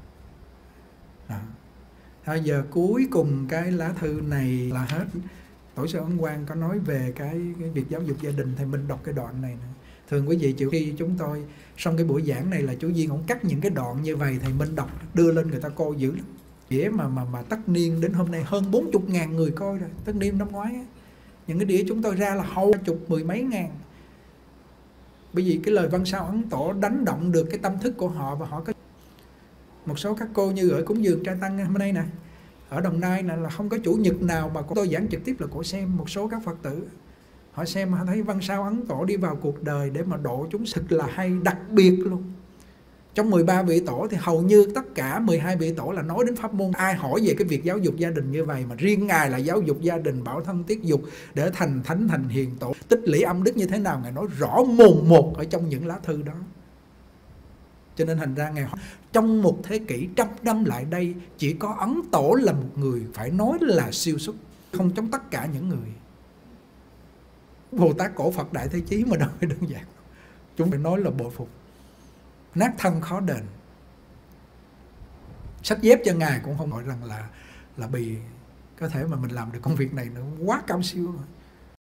Bây giờ cuối cùng cái lá thư này là hết. Tổ sư Ấn Quang có nói về cái việc giáo dục gia đình, thì mình đọc cái đoạn này nè. Thường quý vị chịu khi chúng tôi xong cái buổi giảng này là chú Duyên ổng cắt những cái đoạn như vậy, thì mình đọc đưa lên người ta coi dữ lắm. Đĩa mà tất niên đến hôm nay hơn 40.000 người coi rồi. Tất niên năm ngoái á, những cái đĩa chúng tôi ra là hầu chục mười mấy ngàn. Bởi vì cái lời văn sao Ấn Tổ đánh động được cái tâm thức của họ, và họ có một số các cô như gửi cúng dường trai tăng hôm nay nè, ở Đồng Nai là không có chủ nhật nào mà tôi giảng trực tiếp là cổ xem. Một số các Phật tử họ xem họ thấy văn sao Ấn Tổ đi vào cuộc đời để mà độ chúng thực là hay, đặc biệt luôn. Trong 13 vị tổ thì hầu như tất cả 12 vị tổ là nói đến pháp môn. Ai hỏi về cái việc giáo dục gia đình như vậy, mà riêng Ngài là giáo dục gia đình, bảo thân tiết dục để thành thánh thành hiền tổ, tích lũy âm đức như thế nào, Ngài nói rõ mồn một ở trong những lá thư đó. Cho nên thành ra Ngài trong một thế kỷ 100 năm lại đây, chỉ có Ấn Tổ là một người phải nói là siêu xuất, không trong tất cả những người. Bồ Tát Cổ Phật Đại Thế Chí mà đâu phải đơn giản. Chúng phải nói là bội phục. Nát thân khó đền. Sách dép cho Ngài cũng không nói rằng là bì có thể mà mình làm được công việc này nữa, quá cao siêu rồi.